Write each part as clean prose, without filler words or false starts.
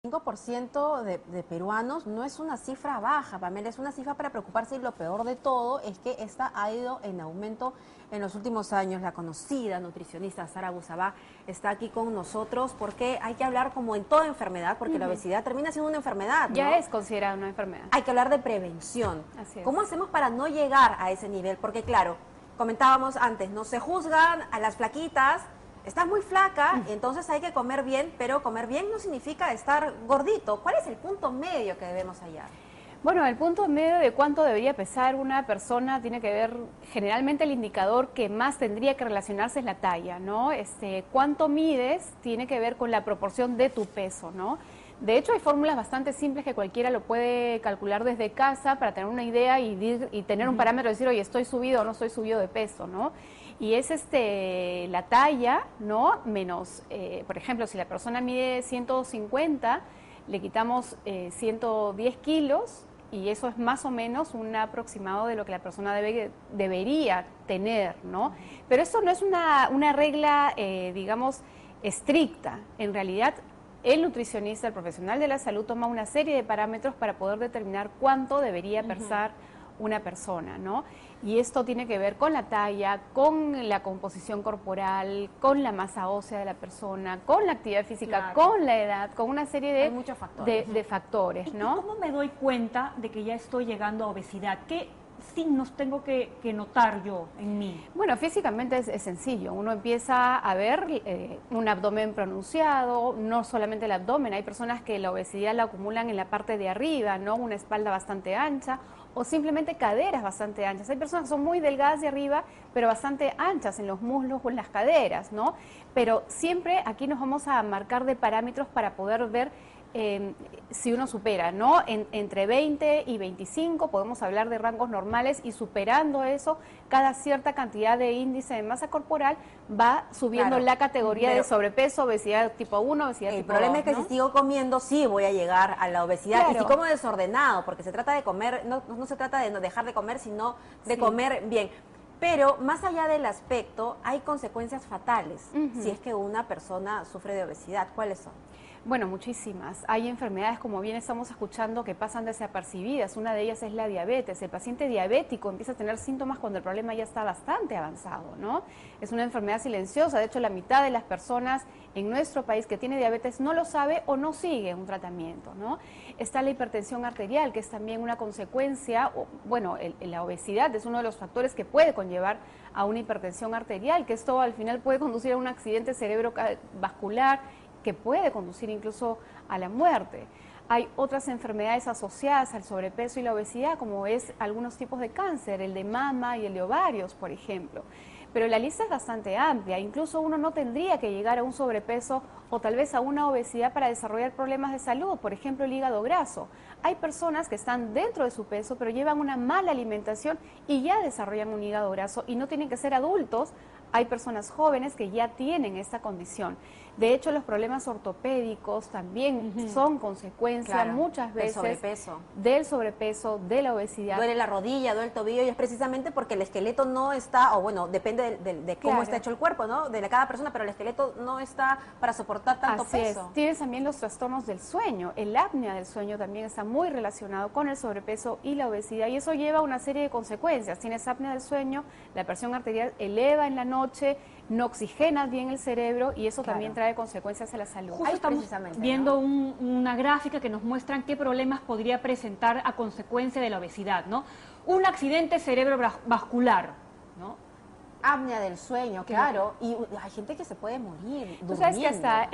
5% de peruanos no es una cifra baja, Pamela, es una cifra para preocuparse y lo peor de todo es que esta ha ido en aumento en los últimos años. La conocida nutricionista Sara Busabá está aquí con nosotros porque hay que hablar como en toda enfermedad, porque la obesidad termina siendo una enfermedad, ¿no? Ya es considerada una enfermedad. Hay que hablar de prevención. Así es. ¿Cómo hacemos para no llegar a ese nivel? Porque claro, comentábamos antes, no se juzgan a las flaquitas. Estás muy flaca, entonces hay que comer bien, pero comer bien no significa estar gordito. ¿Cuál es el punto medio que debemos hallar? Bueno, el punto medio de cuánto debería pesar una persona tiene que ver, generalmente el indicador que más tendría que relacionarse es la talla, ¿no? Cuánto mides tiene que ver con la proporción de tu peso, ¿no? De hecho, hay fórmulas bastante simples que cualquiera lo puede calcular desde casa para tener una idea y tener un parámetro de decir, oye, estoy subido o no estoy subido de peso, ¿no? Y es la talla, ¿no? Menos, por ejemplo, si la persona mide 150, le quitamos 110 kilos y eso es más o menos un aproximado de lo que la persona debería tener, ¿no? Pero eso no es una regla, digamos, estricta. En realidad, el nutricionista, el profesional de la salud, toma una serie de parámetros para poder determinar cuánto debería pesar una persona, ¿no? Y esto tiene que ver con la talla, con la composición corporal, con la masa ósea de la persona, con la actividad física, con la edad, con una serie de, muchos factores. de factores, ¿no? ¿Y cómo me doy cuenta de que ya estoy llegando a obesidad? ¿Qué signos tengo que notar yo en mí? Bueno, físicamente es sencillo. Uno empieza a ver un abdomen pronunciado, no solamente el abdomen. Hay personas que la obesidad la acumulan en la parte de arriba, ¿no? Una espalda bastante ancha o simplemente caderas bastante anchas. Hay personas que son muy delgadas de arriba, pero bastante anchas en los muslos o en las caderas, ¿no? Pero siempre aquí nos vamos a marcar de parámetros para poder ver si uno supera, ¿no? Entre 20 y 25 podemos hablar de rangos normales y superando eso, cada cierta cantidad de índice de masa corporal va subiendo la categoría de sobrepeso, obesidad tipo 1, obesidad tipo 2. El problema es que ¿no? si sigo comiendo, sí voy a llegar a la obesidad. Claro. Y si como desordenado, porque se trata de comer, no se trata de no dejar de comer, sino de comer bien. Pero más allá del aspecto, hay consecuencias fatales si es que una persona sufre de obesidad. ¿Cuáles son? Bueno, muchísimas. Hay enfermedades, como bien estamos escuchando, que pasan desapercibidas. Una de ellas es la diabetes. El paciente diabético empieza a tener síntomas cuando el problema ya está bastante avanzado, ¿no? Es una enfermedad silenciosa. De hecho, la mitad de las personas en nuestro país que tiene diabetes no lo sabe o no sigue un tratamiento, ¿no? Está la hipertensión arterial, que es también una consecuencia, bueno, la obesidad es uno de los factores que puede conllevar a una hipertensión arterial, que esto al final puede conducir a un accidente cerebrovascular, que puede conducir incluso a la muerte. Hay otras enfermedades asociadas al sobrepeso y la obesidad, como es algunos tipos de cáncer, el de mama y el de ovarios, por ejemplo. Pero la lista es bastante amplia, incluso uno no tendría que llegar a un sobrepeso o tal vez a una obesidad para desarrollar problemas de salud, por ejemplo el hígado graso. Hay personas que están dentro de su peso pero llevan una mala alimentación y ya desarrollan un hígado graso y no tienen que ser adultos. Hay personas jóvenes que ya tienen esta condición. De hecho, los problemas ortopédicos también son consecuencia muchas veces del sobrepeso, de la obesidad. Duele la rodilla, duele el tobillo y es precisamente porque el esqueleto no está, o bueno, depende de cómo está hecho el cuerpo, ¿no? De cada persona, pero el esqueleto no está para soportar tanto peso. Tienes también los trastornos del sueño. El apnea del sueño también está muy relacionado con el sobrepeso y la obesidad y eso lleva a una serie de consecuencias. Tienes apnea del sueño, la presión arterial eleva en la noche, no oxigenas bien el cerebro y eso también trae consecuencias a la salud. Justo estamos viendo una gráfica que nos muestran qué problemas podría presentar a consecuencia de la obesidad, ¿no? Un accidente cerebrovascular, ¿no? Apnea del sueño, claro, y hay gente que se puede morir durmiendo. Tú sabes que hasta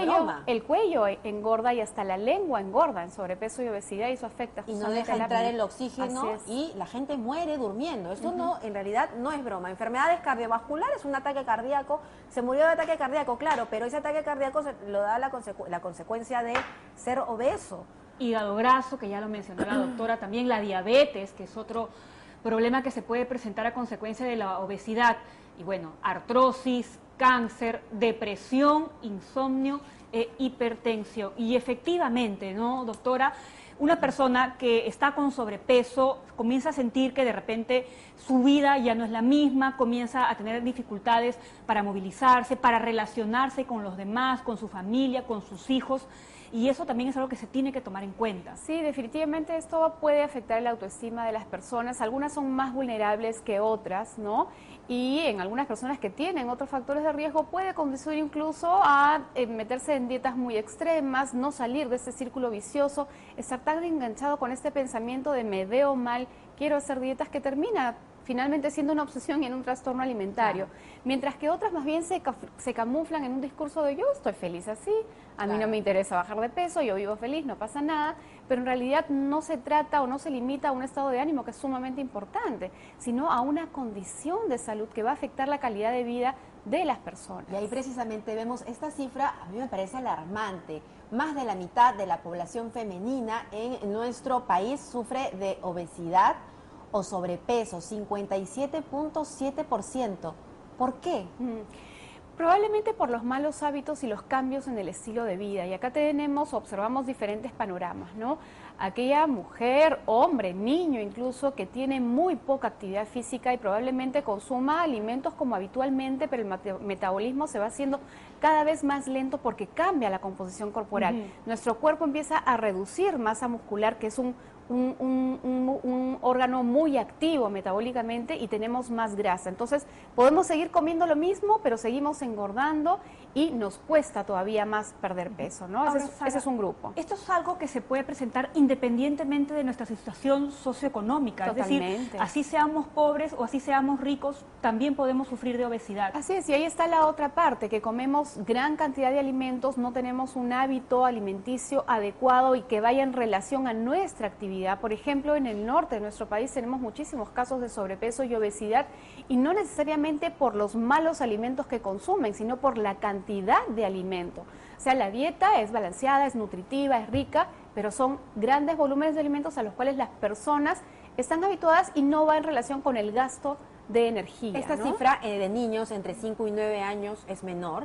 el cuello engorda y hasta la lengua engorda en sobrepeso y obesidad y eso afecta y no deja entrar el oxígeno y la gente muere durmiendo. Eso no, en realidad no es broma. Enfermedades cardiovasculares, un ataque cardíaco, se murió de ataque cardíaco, claro, pero ese ataque cardíaco lo da la consecuencia de ser obeso. Hígado graso, que ya lo mencionó la doctora, también la diabetes, que es otro problema que se puede presentar a consecuencia de la obesidad, y bueno, artrosis, cáncer, depresión, insomnio e hipertensión. Y efectivamente, ¿no, doctora? Una persona que está con sobrepeso comienza a sentir que de repente su vida ya no es la misma, comienza a tener dificultades para movilizarse, para relacionarse con los demás, con su familia, con sus hijos. y eso también es algo que se tiene que tomar en cuenta. Sí, definitivamente esto puede afectar la autoestima de las personas. Algunas son más vulnerables que otras, ¿no? Y en algunas personas que tienen otros factores de riesgo puede conducir incluso a meterse en dietas muy extremas, no salir de ese círculo vicioso, estar tan enganchado con este pensamiento de me veo mal, quiero hacer dietas, que termina finalmente siendo una obsesión y en un trastorno alimentario, mientras que otras más bien se camuflan en un discurso de yo estoy feliz así, a mí no me interesa bajar de peso, yo vivo feliz, no pasa nada, pero en realidad no se trata o no se limita a un estado de ánimo que es sumamente importante, sino a una condición de salud que va a afectar la calidad de vida de las personas. Y ahí precisamente vemos esta cifra, a mí me parece alarmante. Más de la mitad de la población femenina en nuestro país sufre de obesidad o sobrepeso, 57.7%. ¿Por qué? Probablemente por los malos hábitos y los cambios en el estilo de vida. Y acá observamos diferentes panoramas, ¿no? Aquella mujer, hombre, niño incluso, que tiene muy poca actividad física y probablemente consuma alimentos como habitualmente, pero el metabolismo se va haciendo cada vez más lento porque cambia la composición corporal. Nuestro cuerpo empieza a reducir masa muscular, que es un órgano muy activo metabólicamente, y tenemos más grasa. Entonces podemos seguir comiendo lo mismo, pero seguimos engordando y nos cuesta todavía más perder peso, ¿no? Ahora, Ese es un grupo. Esto es algo que se puede presentar independientemente de nuestra situación socioeconómica. Totalmente. Es decir, así seamos pobres o así seamos ricos, también podemos sufrir de obesidad. Así es, y ahí está la otra parte, que comemos gran cantidad de alimentos, no tenemos un hábito alimenticio adecuado y que vaya en relación a nuestra actividad. Por ejemplo, en el norte de nuestro país tenemos muchísimos casos de sobrepeso y obesidad, y no necesariamente por los malos alimentos que consumen, sino por la cantidad de alimento. O sea, la dieta es balanceada, es nutritiva, es rica, pero son grandes volúmenes de alimentos a los cuales las personas están habituadas y no va en relación con el gasto de energía. Esta ¿no? cifra de niños entre 5 y 9 años es menor,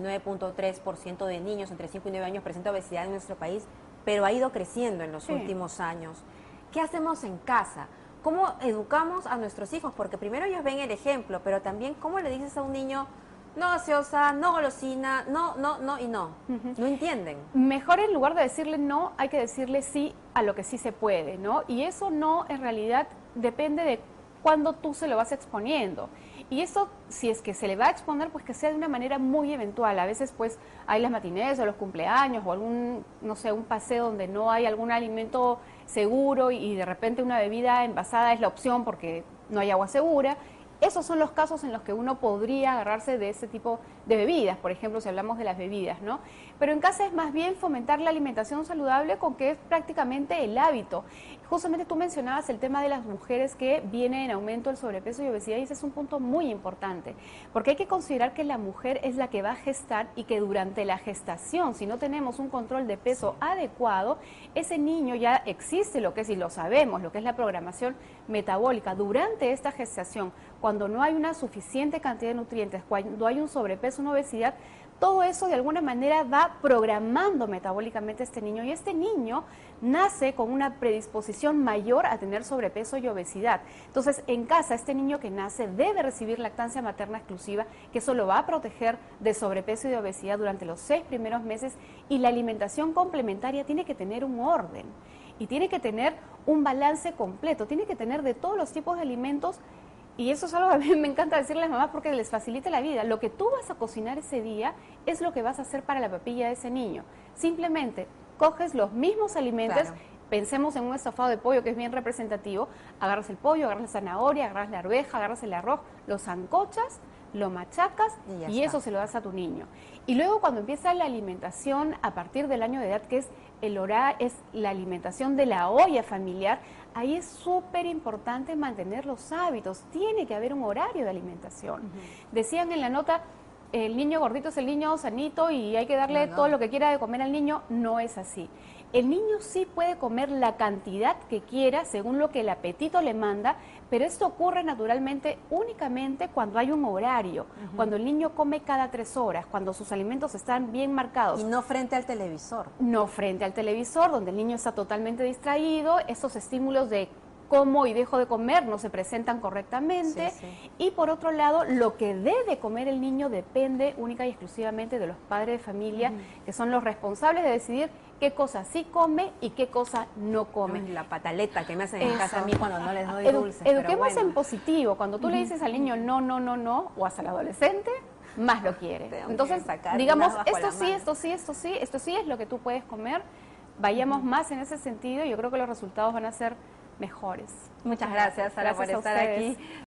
19.3% de niños entre 5 y 9 años presenta obesidad en nuestro país, pero ha ido creciendo en los últimos años. ¿Qué hacemos en casa? ¿Cómo educamos a nuestros hijos? Porque primero ellos ven el ejemplo, pero también ¿cómo le dices a un niño no gaseosa, no golosina, no y no? No entienden. Mejor, en lugar de decirle no, hay que decirle sí a lo que sí se puede, ¿no? Y eso no, en realidad, depende de cuándo tú se lo vas exponiendo. Y eso, si es que se le va a exponer, pues que sea de una manera muy eventual. A veces, pues, hay las matinés o los cumpleaños o algún, no sé, un paseo donde no hay algún alimento seguro y de repente una bebida envasada es la opción porque no hay agua segura. Esos son los casos en los que uno podría agarrarse de ese tipo de bebidas, por ejemplo, si hablamos de las bebidas, ¿no? Pero en casa es más bien fomentar la alimentación saludable, con que es prácticamente el hábito. Justamente tú mencionabas el tema de las mujeres que viene en aumento el sobrepeso y obesidad, y ese es un punto muy importante, porque hay que considerar que la mujer es la que va a gestar y que durante la gestación, si no tenemos un control de peso adecuado, ese niño ya existe lo que es, y lo sabemos, lo que es la programación metabólica durante esta gestación. Cuando no hay una suficiente cantidad de nutrientes, cuando hay un sobrepeso, una obesidad, todo eso de alguna manera va programando metabólicamente a este niño, y este niño nace con una predisposición mayor a tener sobrepeso y obesidad. Entonces, en casa, este niño que nace debe recibir lactancia materna exclusiva, que eso lo va a proteger de sobrepeso y de obesidad durante los 6 primeros meses, y la alimentación complementaria tiene que tener un orden y tiene que tener un balance completo, tiene que tener de todos los tipos de alimentos. Y eso es algo que a mí me encanta decirle a las mamás porque les facilita la vida. Lo que tú vas a cocinar ese día es lo que vas a hacer para la papilla de ese niño. Simplemente coges los mismos alimentos, claro. Pensemos en un estofado de pollo que es bien representativo, agarras el pollo, agarras la zanahoria, agarras la arveja, agarras el arroz, lo sancochas, lo machacas y eso se lo das a tu niño. Y luego cuando empieza la alimentación a partir del año de edad, que es es la alimentación de la olla familiar, ahí es súper importante mantener los hábitos, tiene que haber un horario de alimentación. Decían en la nota, el niño gordito es el niño sanito y hay que darle todo lo que quiera de comer al niño. No es así. El niño sí puede comer la cantidad que quiera según lo que el apetito le manda, pero esto ocurre naturalmente únicamente cuando hay un horario, cuando el niño come cada 3 horas, cuando sus alimentos están bien marcados. Y no frente al televisor. No frente al televisor, donde el niño está totalmente distraído, estos estímulos de como y dejo de comer no se presentan correctamente. Y por otro lado, lo que debe comer el niño depende única y exclusivamente de los padres de familia, que son los responsables de decidir qué cosa sí come y qué cosa no come. La pataleta que me hacen en casa a mí cuando no les doy dulces. Eduquemos en positivo. Cuando tú le dices al niño no, no, no, no, o hasta al adolescente, más lo quiere. Entonces, digamos, esto sí, esto sí, esto sí, esto sí es lo que tú puedes comer. Vayamos más en ese sentido y yo creo que los resultados van a ser mejores. Muchas gracias, Sara, por estar aquí.